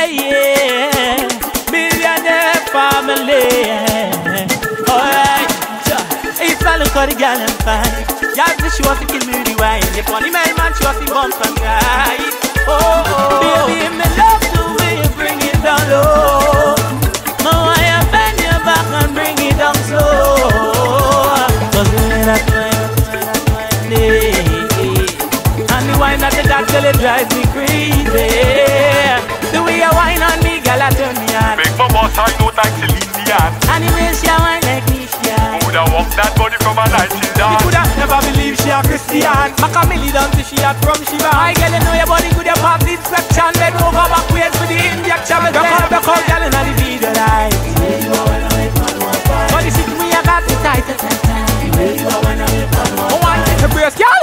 yeah. Millionaire family. Alright, if I look at the girl and fine, y'all say she wants to kill me with the wine. If funny man, she wants to bump and ride. Baby, me love the way you bring it down low. Now I bend your back and bring it down slow. Cause the way that wine, and the wine that girl, it drives me crazy. The way you wine on me, girl, I turn me on. Make my boss I know like Celine Dion. And the way she wine like me, she a. Coulda walk that body from a night till dawn. You coulda never believe she a Christian. Macamilli down to she a from Shiva. My girl, you know your body good, you pop the inspection. Bend over backwards for the injection. Back up, girl, inna the video light. Body sit me, I got the tight. Oh, I take a brace, girl.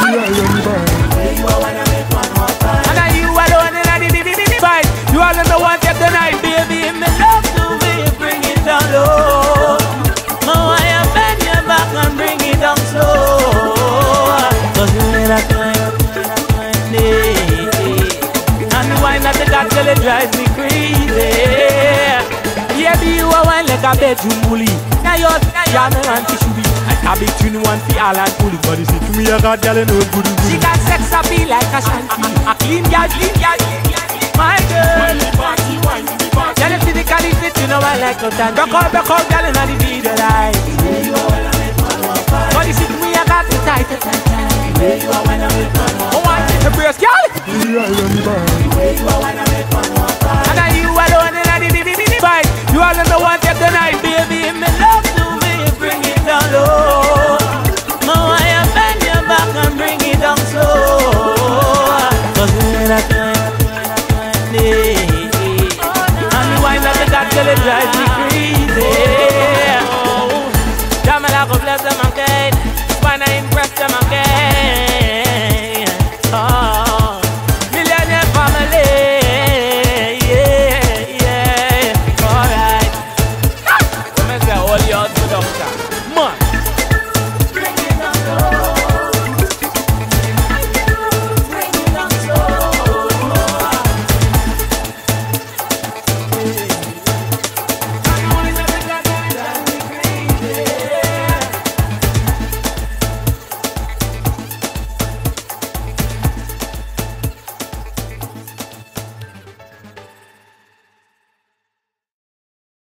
And I you alone inna the fight. You all in the one get tonight, baby. Me love the way you bring it down low. Now I bend your back and bring it down slow. Cause the way that wine, and the wine that the got till it drives me crazy. Yeah, be you a wine like a bedroom bully. Now you're Jah Mel and she should be. I big tune one for all and bully. But you see to me a god girl and no good. She got sex appeal like a shanty. A clean girl, my girl. Girl, you physically fit, you know I like to dance. Back up, girl, inna the video light. But you see to me, I got the tight. Oh, I take a brace, girl.